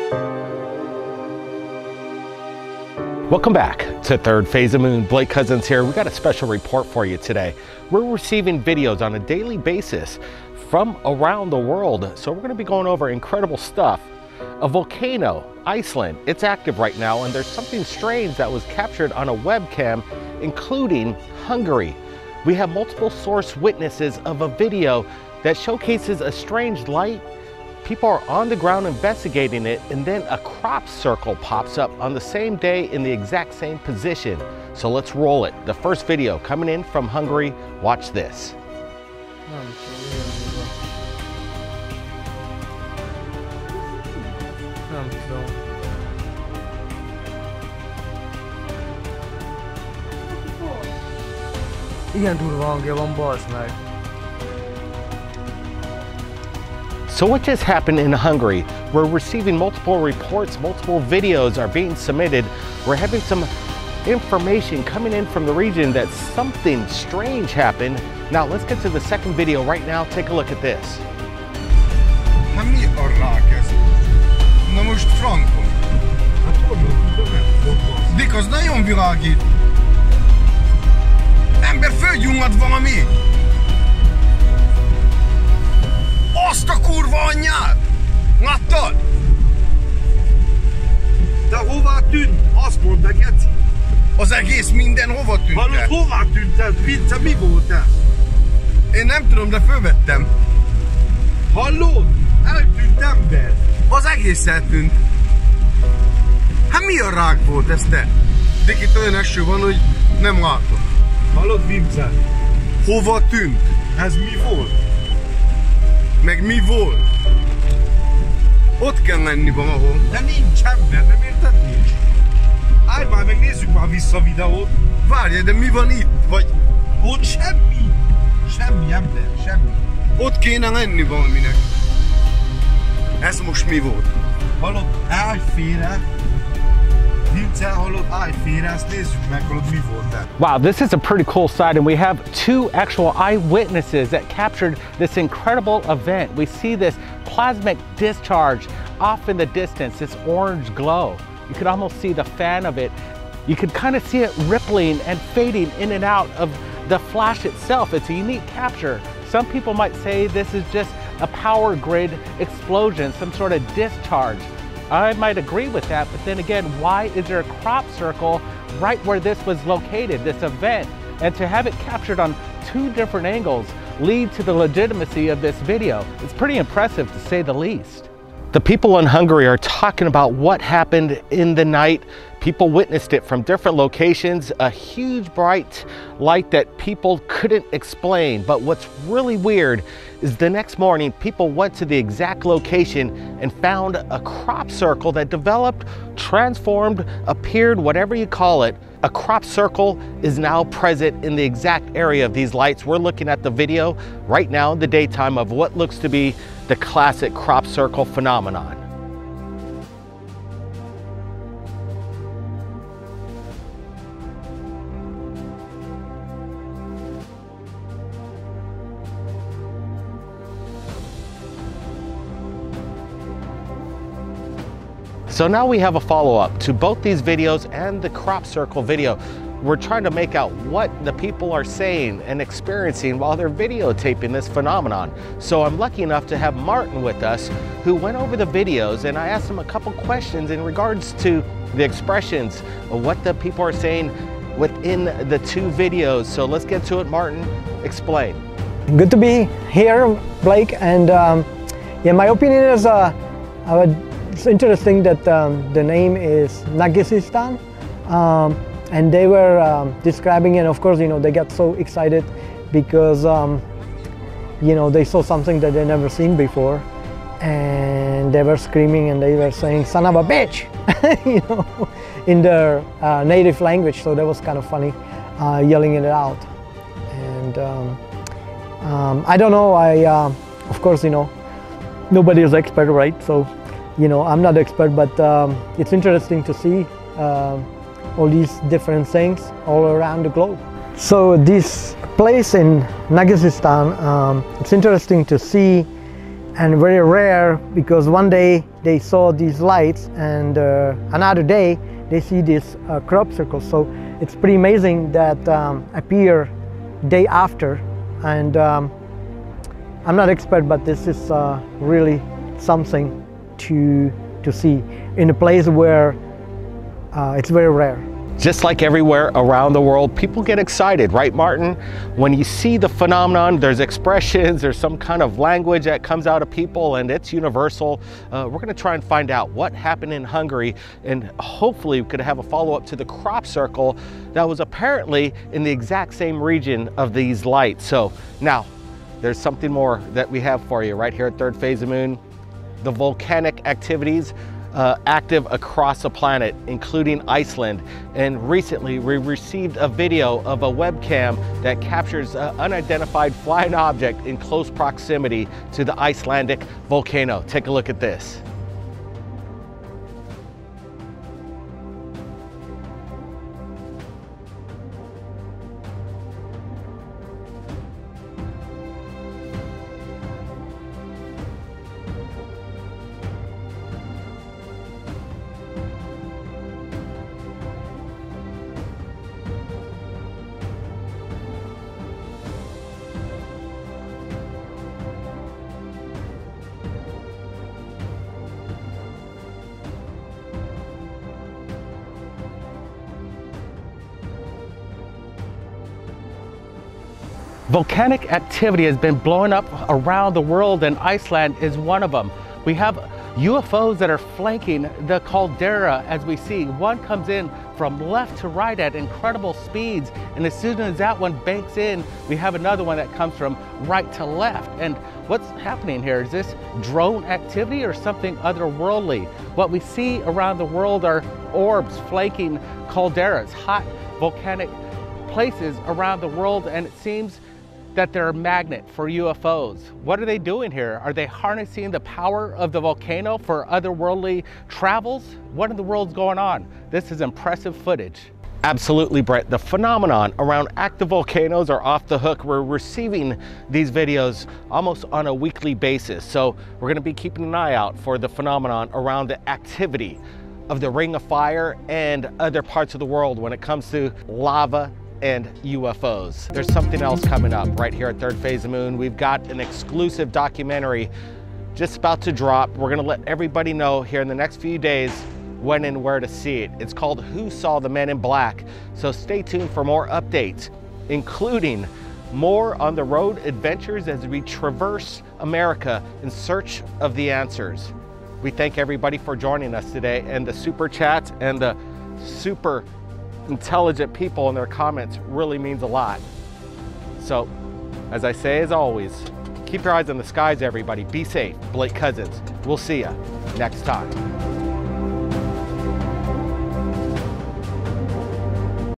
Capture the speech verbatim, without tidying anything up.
Welcome back to Third Phase of Moon. Blake Cousins here. We got a special report for you today. We're receiving videos on a daily basis from around the world. So we're going to be going over incredible stuff. A volcano, Iceland, it's active right now, and there's something strange that was captured on a webcam, including Hungary. We have multiple source witnesses of a video that showcases a strange light. People are on the ground investigating it, and then a crop circle pops up on the same day in the exact same position. So let's roll it. The first video coming in from Hungary. Watch this. Igen durva hangja van, basd meg. So what just happened in Hungary? We're receiving multiple reports, multiple videos are being submitted. We're having some information coming in from the region that something strange happened. Now let's get to the second video right now. Take a look at this. Hát mi a rák ez? Na most frankon. Hát hol Dik, az nagyon világít. Ember, földjungad valami! Azt a kurva anyját! Láttad? De hová tűnt? Azt mondd meg, Geci. Az egész minden hova tűnt? Hallod, hová tűnt ez? Vince, mi volt ez? Én nem tudom, de fölvettem. Hallod? Eltűnt ember. Az egész eltűnt. Hát mi a rák volt ez, te? Dik, itt olyan eső van, hogy nem látom. Hallod, Vince? Hova tűnt? Ez mi volt? Meg mi volt? Ott kell lenni valahol. De nincs ember, nem érted? Nincs. Állj már meg, nézzük már vissza a videót. Várj, de mi van itt? Vagy... Ott semmi. Semmi ember, semmi. Ott kéne lenni valaminek. Ez most mi volt? Hallod, állj félre. Vince, hallod, állj félre, ezt nézzük meg, hallod, mi volt ez. Wow, this is a pretty cool sight, and we have two actual eyewitnesses that captured this incredible event. We see this plasmic discharge off in the distance, this orange glow. You could almost see the fan of it. You could kind of see it rippling and fading in and out of the flash itself. It's a unique capture. Some people might say this is just a power grid explosion, some sort of discharge. I might agree with that, but then again, why is there a crop circle right where this was located, this event? And to have it captured on two different angles lead to the legitimacy of this video. It's pretty impressive, to say the least. The people in Hungary are talking about what happened in the night. People witnessed it from different locations, a huge bright light that people couldn't explain. But what's really weird is the next morning, people went to the exact location and found a crop circle that developed, transformed, appeared, whatever you call it. A crop circle is now present in the exact area of these lights. We're looking at the video right now in the daytime of what looks to be the classic crop circle phenomenon. So now we have a follow-up to both these videos and the crop circle video. We're trying to make out what the people are saying and experiencing while they're videotaping this phenomenon. So I'm lucky enough to have Martin with us, who went over the videos, and I asked him a couple questions in regards to the expressions of what the people are saying within the two videos. So let's get to it. Martin, explain. Good to be here, Blake, and um, yeah, my opinion is uh, I would It's interesting that um, the name is Nagisistan, um, and they were um, describing it. Of course, you know, they got so excited because um, you know, they saw something that they never seen before, and they were screaming and they were saying "son of a bitch," you know, in their uh, native language. So that was kind of funny, uh, yelling it out. And um, um, I don't know. I uh, of course, you know, nobody is expert, right? So. You know, I'm not an expert, but um, it's interesting to see uh, all these different things all around the globe. So this place in Nagisistan, um, it's interesting to see and very rare, because one day they saw these lights and uh, another day they see this uh, crop circle. So it's pretty amazing that um, appear day after. And um, I'm not expert, but this is uh, really something to to see in a place where uh, it's very rare. Just like everywhere around the world, people get excited, right, Martin? When you see the phenomenon, there's expressions, there's some kind of language that comes out of people, and it's universal. Uh, we're gonna try and find out what happened in Hungary, and hopefully we could have a follow-up to the crop circle that was apparently in the exact same region of these lights. So now, there's something more that we have for you right here at Third Phase of Moon. The volcanic activities Uh, active across the planet, including Iceland. And recently we received a video of a webcam that captures an unidentified flying object in close proximity to the Icelandic volcano. Take a look at this. Volcanic activity has been blowing up around the world, and Iceland is one of them. We have U F Os that are flanking the caldera as we see. One comes in from left to right at incredible speeds, and as soon as that one banks in, we have another one that comes from right to left. And what's happening here? Is this drone activity or something otherworldly? What we see around the world are orbs flanking calderas, hot volcanic places around the world, and it seems that they're a magnet for U F Os. What are they doing here? Are they harnessing the power of the volcano for otherworldly travels? What in the world's going on? This is impressive footage. Absolutely, Brett. The phenomenon around active volcanoes are off the hook. We're receiving these videos almost on a weekly basis. So we're gonna be keeping an eye out for the phenomenon around the activity of the Ring of Fire and other parts of the world when it comes to lava and U F Os. There's something else coming up right here at Third Phase of Moon. We've got an exclusive documentary just about to drop. We're gonna let everybody know here in the next few days when and where to see it. It's called Who Saw the Men in Black? So stay tuned for more updates, including more on the road adventures as we traverse America in search of the answers. We thank everybody for joining us today, and the super chats and the super intelligent people in their comments really means a lot. So, as I say as always, keep your eyes on the skies, everybody. Be safe. Blake Cousins. We'll see you next time.